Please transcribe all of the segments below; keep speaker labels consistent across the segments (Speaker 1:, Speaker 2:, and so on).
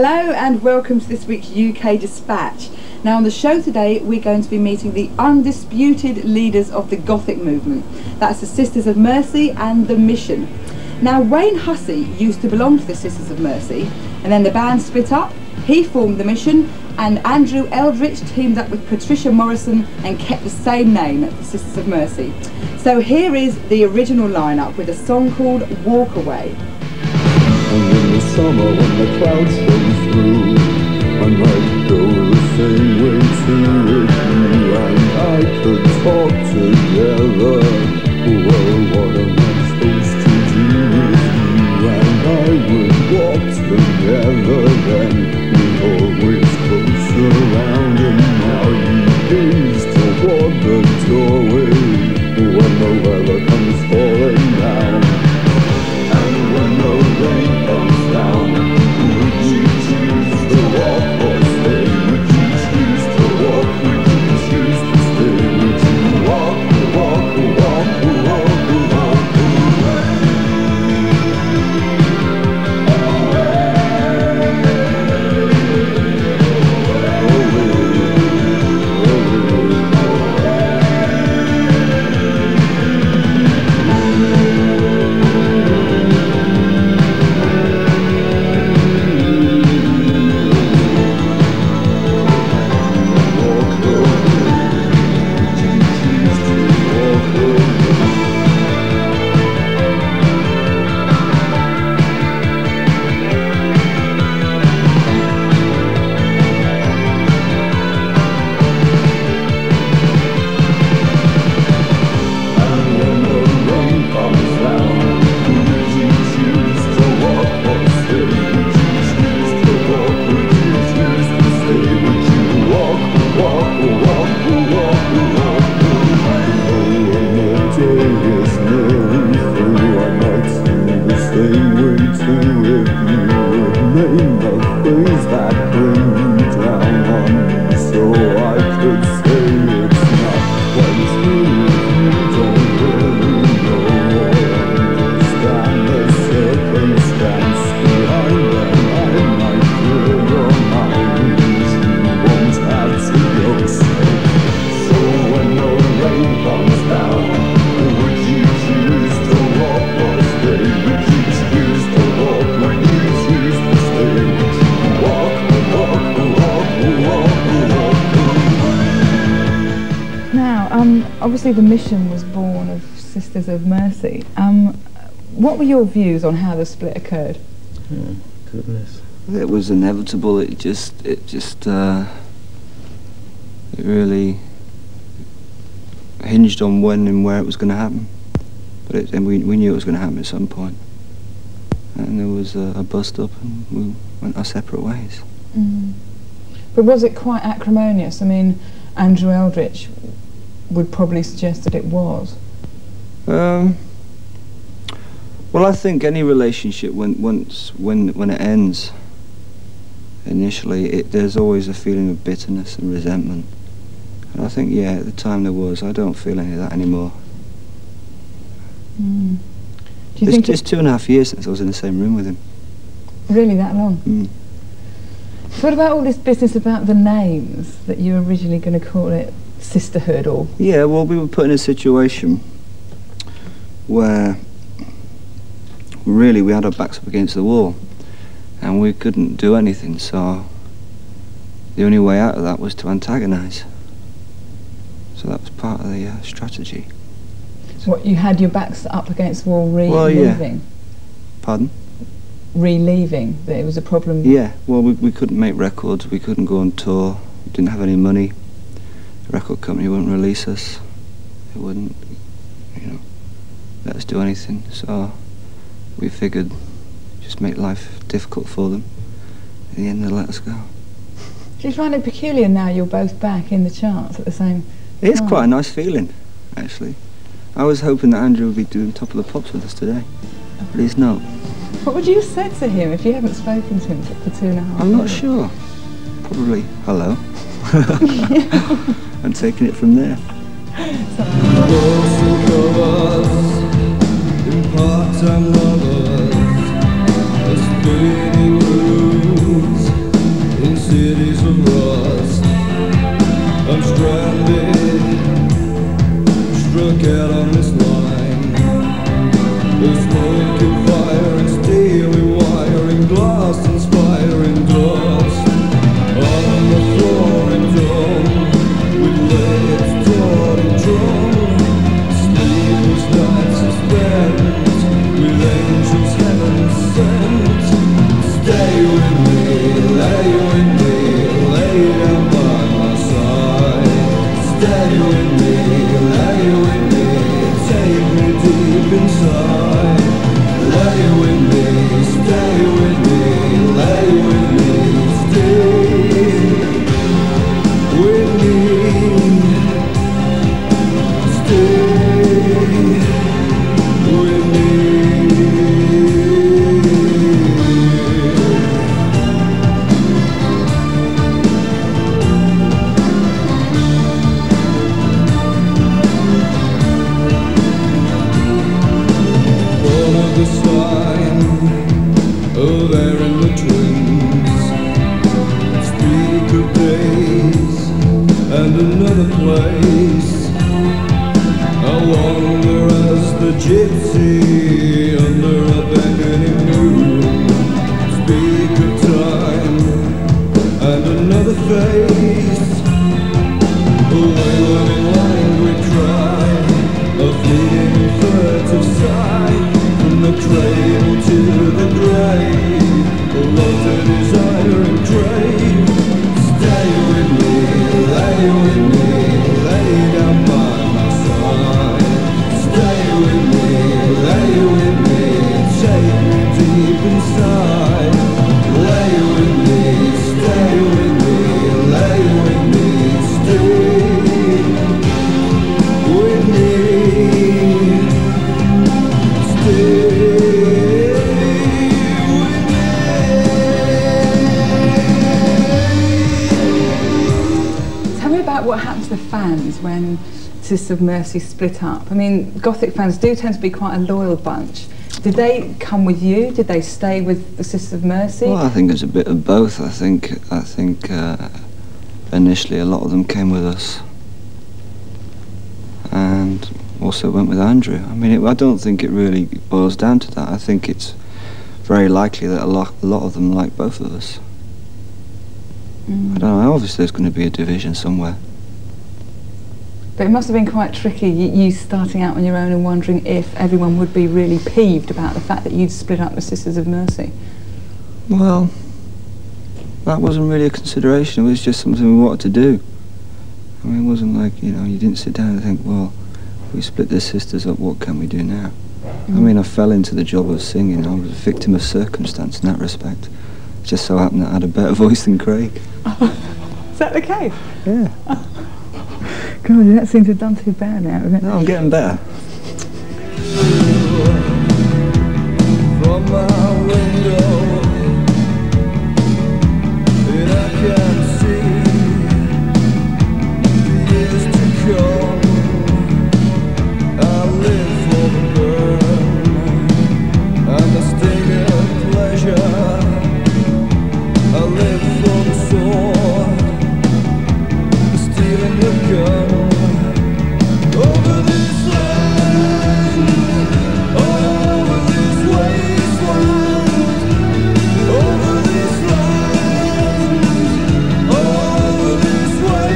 Speaker 1: Hello and welcome to this week's UK Dispatch. Now on the show today we're going to be meeting the undisputed leaders of the Gothic movement. That's the Sisters of Mercy and the Mission. Now Wayne Hussey used to belong to the Sisters of Mercy, and then the band split up, he formed the Mission, and Andrew Eldritch teamed up with Patricia Morrison and kept the same name, the Sisters of Mercy. So here is the original lineup with a song called Walk Away.
Speaker 2: And in the summer when the clouds come through, I might go the same way to with you, and I could talk together. Well, what am I supposed to do with you? And I would walk together, then we'd always close around. And now you gaze toward the doorway when the weather comes falling down. And when the rain comes down, would you choose to walk or stay? Would you choose to walk? Would you choose to stay? Would you walk, walk, walk, walk, walk away?
Speaker 1: Obviously the Mission was born of Sisters of Mercy. What were your views on how the split occurred?
Speaker 3: Oh, goodness.
Speaker 4: It was inevitable. It really hinged on when and where it was going to happen. And we knew it was going to happen at some point. And there was a bust up and we went our separate ways.
Speaker 1: Mm. But was it quite acrimonious? I mean, Andrew Eldritch would probably suggest that it was.
Speaker 4: Well, I think any relationship, when it ends, initially, there's always a feeling of bitterness and resentment. And I think, yeah, at the time there was. I don't feel any of that anymore.
Speaker 1: Mm. Do you think
Speaker 4: it's 2.5 years since I was in the same room with him.
Speaker 1: Really, that long?
Speaker 4: Mm.
Speaker 1: So what about all this business about the names, that you were originally going to call it Sisterhood or...
Speaker 4: Yeah, well, we were put in a situation where really we had our backs up against the wall and we couldn't do anything, so the only way out of that was to antagonise. So that was part of the strategy.
Speaker 1: So what, you had your backs up against the wall leaving?
Speaker 4: Well, yeah. Pardon?
Speaker 1: Leaving, that it was a problem?
Speaker 4: Yeah, well, we couldn't make records, we couldn't go on tour, we didn't have any money. The record company wouldn't release us. It wouldn't, let us do anything. So we figured just make life difficult for them. In the end, they'll let us go.
Speaker 1: Do you find it peculiar now you're both back in the charts at the same time?
Speaker 4: It is quite a nice feeling, actually. I was hoping that Andrew would be doing Top of the Pops with us today, but he's not.
Speaker 1: What would you have said to him if you hadn't spoken to him for 2.5 years?
Speaker 4: I'm not sure. Probably hello. And taking it from there.
Speaker 2: Part-time lovers, the spinning blues. get on this line. There's smoke and fire and steel and wire and glass inspiring dust. On the floor and dome, with legs torn and drawn. Sleepless nights are spent, with angels heaven sent. Stay with me, lay down by my side. Stay with me, lay with me, take me deep inside. Lay with me, stay with me, lay with me, stay with me, stay with me. The sign, oh there in the twins, speak of days and another place. I wander as the gypsy under a beckoning moon. Speak of time and another face. A wailing languid cry, a fleeting furtive sigh. From the cradle to the grave, the love to desire and crave. Stay with me, lay down by my side. Stay with me, lay with me, take me deep inside. Lay with me, stay with me, lay with me, stay with me.
Speaker 1: Tell me about what happened to the fans when Sisters of Mercy split up. I mean, Gothic fans do tend to be quite a loyal bunch. Did they come with you? Did they stay with the Sisters of Mercy?
Speaker 4: Well, I think it's a bit of both. I think initially a lot of them came with us, and also went with Andrew. I mean, I don't think it really boils down to that. I think it's very likely that a lot of them like both of us. I don't know, obviously there's going to be a division somewhere.
Speaker 1: But it must have been quite tricky, you starting out on your own and wondering if everyone would be really peeved about the fact that you'd split up with Sisters of Mercy.
Speaker 4: Well, that wasn't really a consideration, it was just something we wanted to do. I mean, it wasn't like, you know, you didn't sit down and think, well, we split the sisters up, what can we do now? I mean, I fell into the job of singing. I was a victim of circumstance in that respect. It just so happened that I had a better voice than Craig.
Speaker 1: Is that the case?
Speaker 4: Yeah.
Speaker 1: God, you don't seem to have done too bad now, is it?
Speaker 4: No, I'm getting better.
Speaker 2: From my window, and I can see the years to come. I live for the burn and the sting of pleasure. I live for the sword, the steel and the gun. Over this land, over this wasteland, over this land, over this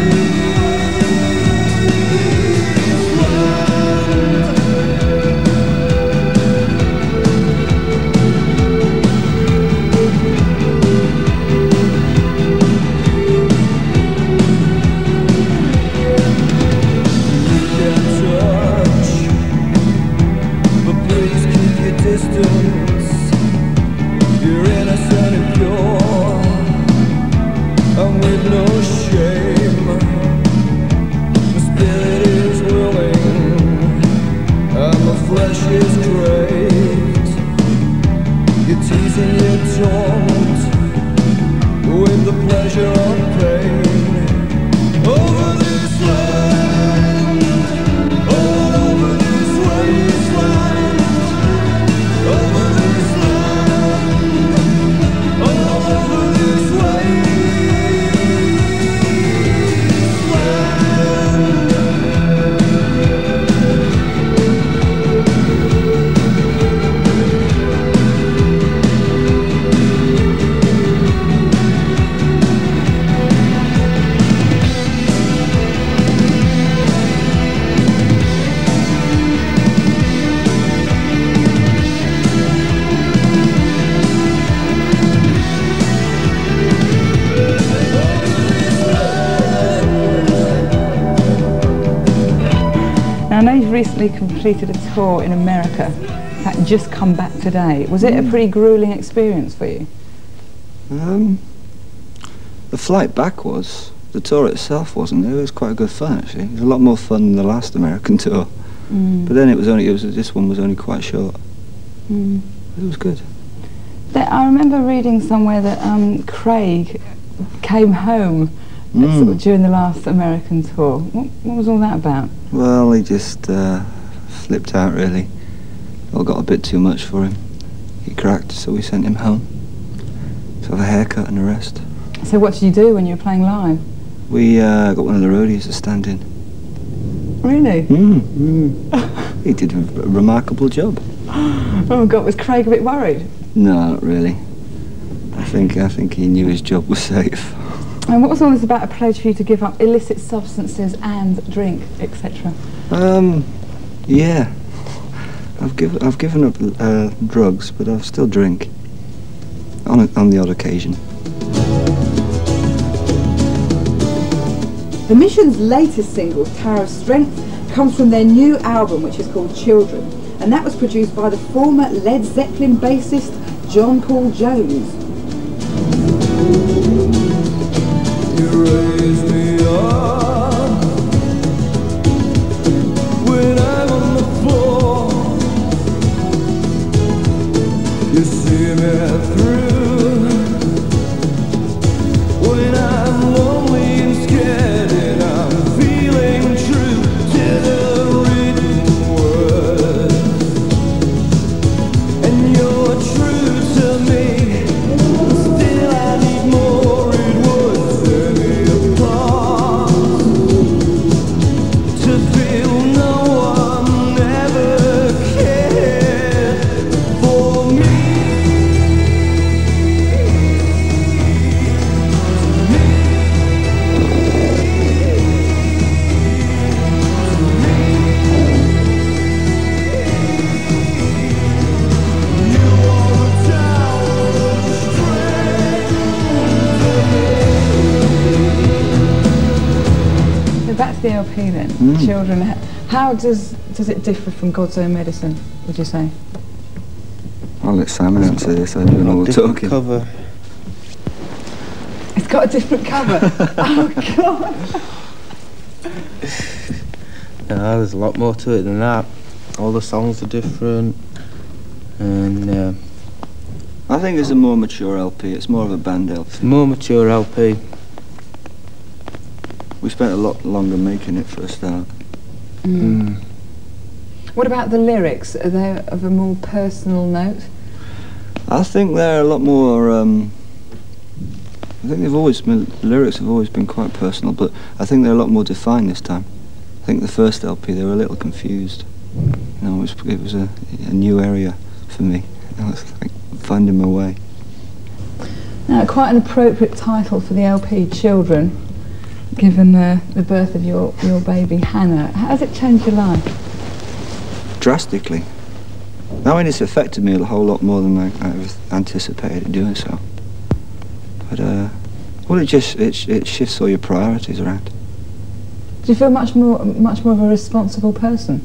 Speaker 2: distance, you're innocent and pure, and with no shame. The spirit is willing, and the flesh is great. You tease and you taunt, with the pleasure of pain. Over this land, over this wasteland. Over this land, over this wasteland.
Speaker 1: recently completed a tour in America that just come back today. Was it a pretty gruelling experience for you?
Speaker 4: The flight back was. The tour itself wasn't. It was quite good fun, actually. It was a lot more fun than the last American tour. But then this one was only quite short. It was good.
Speaker 1: I remember reading somewhere that Craig came home sort of during the last American tour. What was all that about?
Speaker 4: Well, he just flipped out, really. It all got a bit too much for him. He cracked, so we sent him home to have a haircut and a rest.
Speaker 1: So what did you do when you were playing live?
Speaker 4: We got one of the roadies to stand in.
Speaker 1: Really?
Speaker 4: He did a remarkable job.
Speaker 1: Oh God, was Craig a bit worried?
Speaker 4: No, not really. I think he knew his job was safe.
Speaker 1: And what was all this about, a pledge for you to give up illicit substances and drink, etc.?
Speaker 4: Yeah. I've given up drugs, but I'll still drink on the odd occasion.
Speaker 1: The Mission's latest single, Tower of Strength, comes from their new album, which is called Children, and that was produced by the former Led Zeppelin bassist John Paul Jones.
Speaker 2: You raise me up when I'm on the floor. You see me through when I'm lonely and scared, and I'm feeling true to the written word. And you're true to me. Still I need more. It would tear me apart to feel no one ever cared for me. You are the tower of strength.
Speaker 1: So back to the LP then, Children. How does it differ from God's Own Medicine, would you say?
Speaker 4: I'll let Simon answer this. I don't know what
Speaker 3: Different
Speaker 4: talking.
Speaker 3: cover.
Speaker 1: It's got a different cover. Oh God.
Speaker 3: No, there's a lot more to it than that. All the songs are different, and
Speaker 4: I think it's a more mature LP. It's more of a band LP.
Speaker 3: more mature LP.
Speaker 4: We spent a lot longer making it for a start.
Speaker 1: What about the lyrics? Are they of a more personal note?
Speaker 4: I think they're a lot more. I think the lyrics have always been quite personal, but I think they're a lot more defined this time. I think the first LP they were a little confused. You know, it was a new area for me. I was like finding my way.
Speaker 1: Now, quite an appropriate title for the LP, Children, given the birth of your baby Hannah. How has it changed your life?
Speaker 4: Drastically. I mean, it's affected me a whole lot more than I anticipated doing so. But well, it shifts all your priorities around.
Speaker 1: Do you feel much more of a responsible person?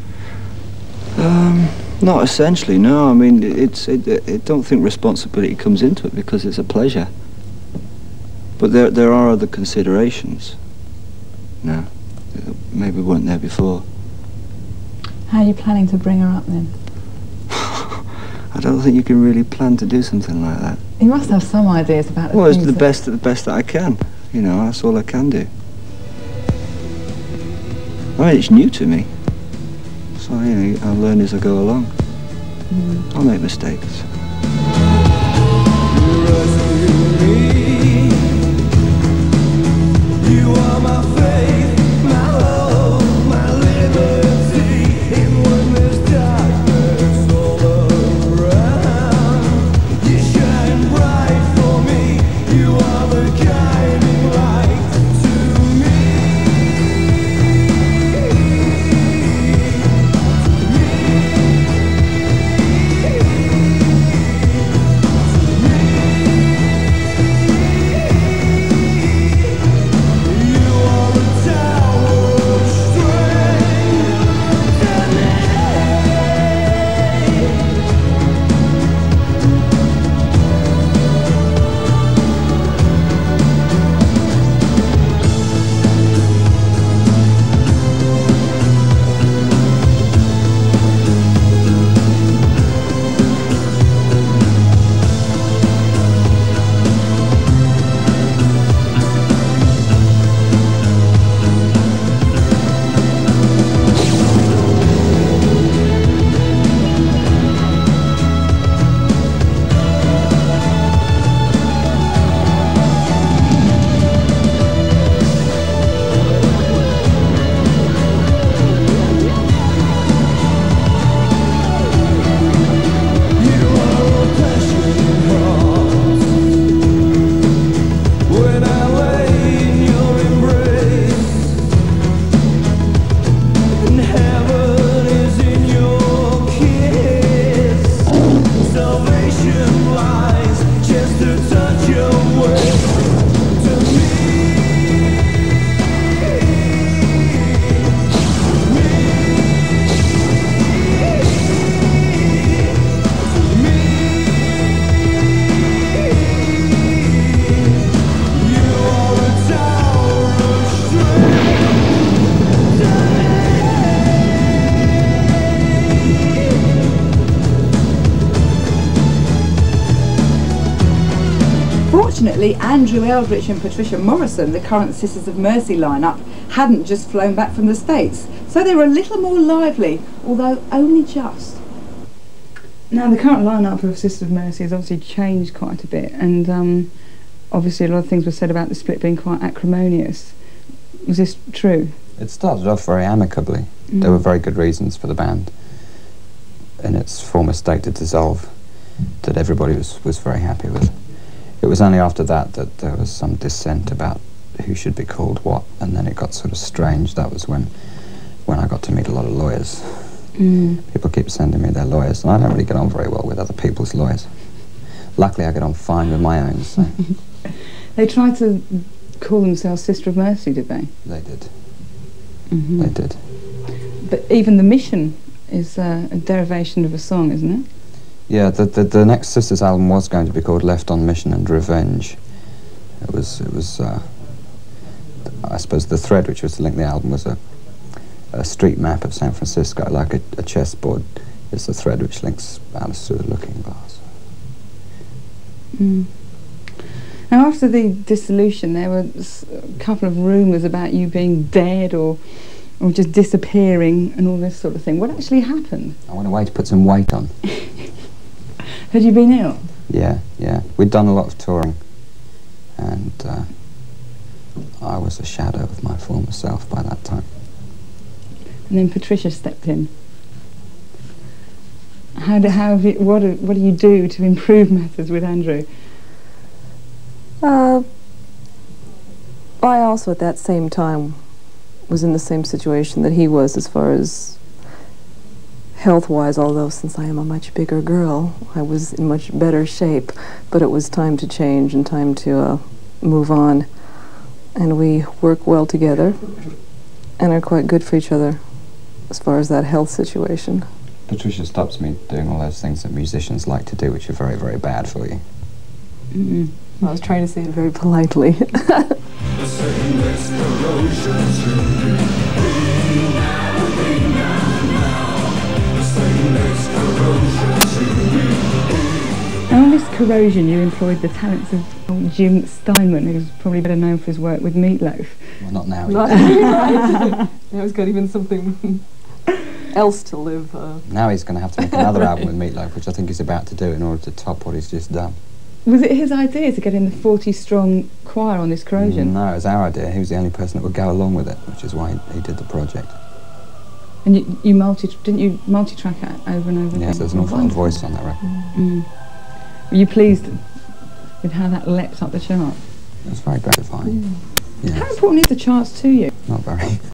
Speaker 4: Not essentially, no. I mean, I don't think responsibility comes into it because it's a pleasure. But there are other considerations now that maybe weren't there before.
Speaker 1: How are you planning to bring her up then?
Speaker 4: I don't think you can really plan to do something like that.
Speaker 1: You must have some ideas about it.
Speaker 4: Well, it's the best that I can. You know, that's all I can do. I mean, it's new to me. So, you know, I'll learn as I go along. I'll make mistakes.
Speaker 2: You are my faith, my hope, my liberty. And when there's darkness all around, you shine bright for me. You are the guiding light to me. To me.
Speaker 1: Fortunately, Andrew Eldritch and Patricia Morrison, the current Sisters of Mercy lineup, hadn't just flown back from the States, so they were a little more lively, although only just. Now, the current lineup of Sisters of Mercy has obviously changed quite a bit, and obviously a lot of things were said about the split being quite acrimonious. Was this true?
Speaker 5: It started off very amicably. There were very good reasons for the band in its former state to dissolve that everybody was very happy with. It was only after that that there was some dissent about who should be called what, and then it got sort of strange. That was when I got to meet a lot of lawyers. People keep sending me their lawyers, and I don't really get on very well with other people's lawyers. Luckily I get on fine with my own, so.
Speaker 1: They tried to call themselves Sister of Mercy, did they?
Speaker 5: They did. They did.
Speaker 1: But even the Mission is a derivation of a song, isn't it?
Speaker 5: Yeah, the next Sisters album was going to be called Left on Mission and Revenge. It was I suppose the thread which was to link the album was a street map of San Francisco, like a chessboard is the thread which links Alice through the Looking Glass.
Speaker 1: Now, after the dissolution, there were a couple of rumours about you being dead or just disappearing and all this sort of thing. What actually happened?
Speaker 5: I went away to put some weight on.
Speaker 1: Had you been ill?
Speaker 5: Yeah. We'd done a lot of touring, and I was a shadow of my former self by that time.
Speaker 1: And then Patricia stepped in. What do you do to improve matters with Andrew?
Speaker 6: I also at that same time was in the same situation that he was as far as health-wise, although since I am a much bigger girl, I was in much better shape, but it was time to change and time to move on. And we work well together and are quite good for each other as far as that health situation.
Speaker 5: Patricia stops me doing all those things that musicians like to do, which are very, very bad for you.
Speaker 6: I was trying to say it very politely.
Speaker 1: And on this Corrosion, you employed the talents of old Jim Steinman, who's probably better known for his work with Meatloaf.
Speaker 5: Well, not now.
Speaker 6: Right. Now he's got even something else to live.
Speaker 5: Now he's going to have to make another album with Meatloaf, which I think he's about to do in order to top what he's just done.
Speaker 1: Was it his idea to get in the 40-strong choir on this Corrosion?
Speaker 5: No, it was our idea. He was the only person that would go along with it, which is why he did the project.
Speaker 1: And didn't you multi-track it over and over again?
Speaker 5: Yes, there's an awful lot of voice on that record.
Speaker 1: Were you pleased with how that leapt up the chart?
Speaker 5: It was very gratifying. Yes.
Speaker 1: How important is the charts to you?
Speaker 5: Not very.